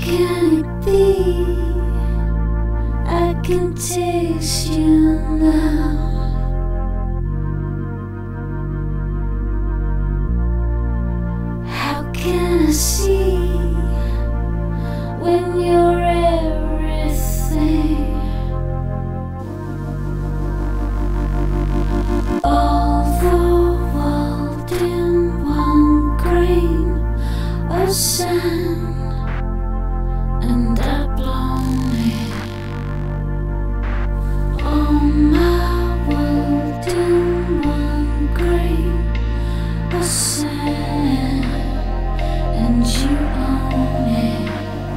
can it be? I can taste you now. How can I see when you're everything? All the world in one grain of sand, and I've blown it. All my world in one grain of sand, and you own it.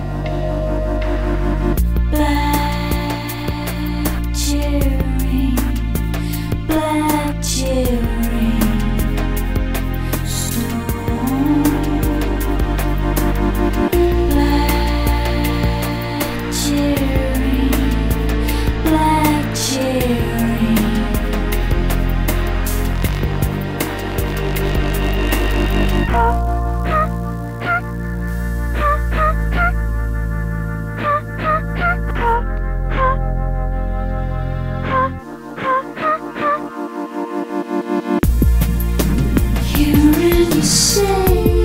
Black cherry, black cherry, stone. Black cherry, black cherry. Hearing you say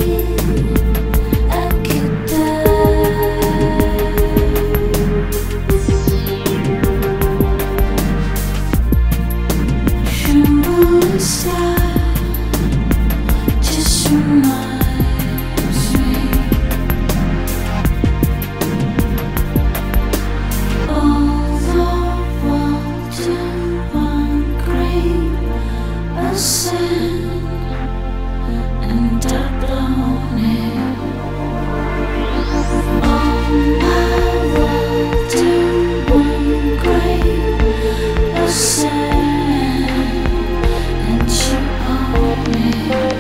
I could die, tremble inside, just reminds me. All the world in one grain of sand, and I've blown it. All my world in one grain of sand, and you own it.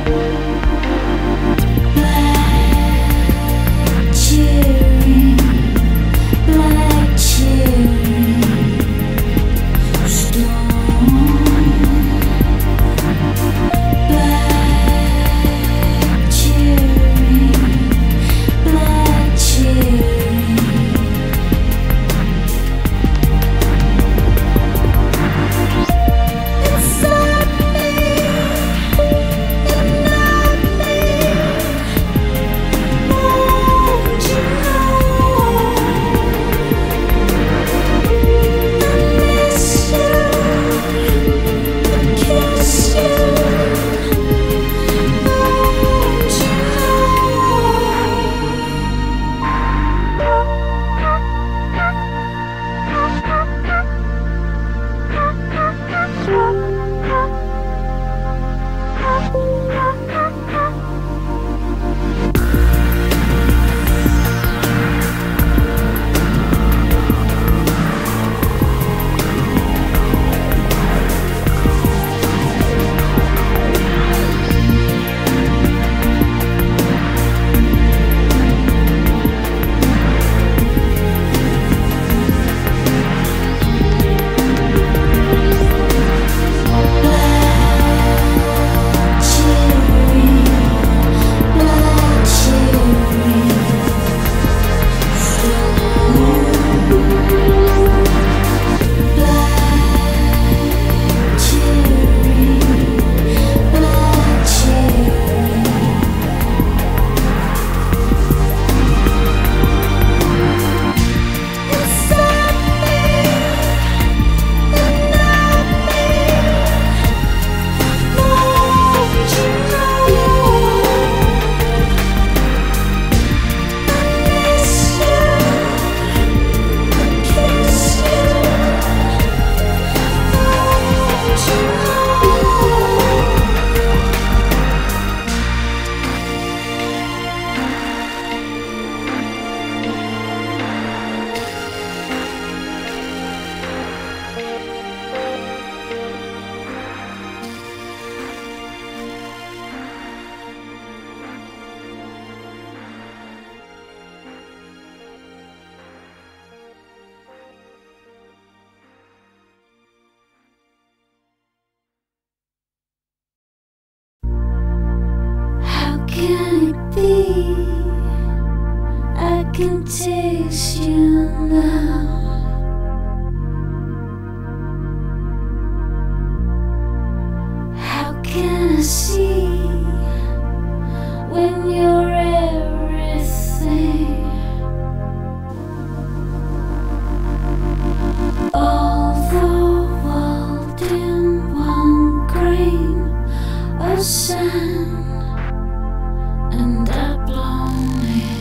Black cherry, black cherry, stone. Black cherry, black cherry. Inside me, and not me. Won't you know? I miss you, I kiss you. Won't you can it be? I can taste you now. How can I see when you're everything? All the world in one grain of sand, and I've blown it.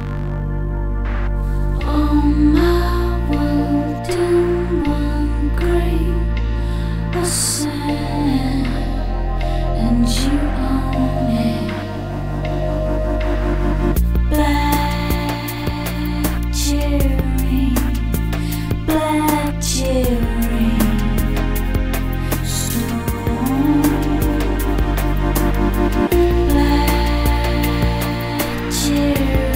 All my world in one grain of sand, and you own it. Black cherry, black cherry, stone. Black cherry.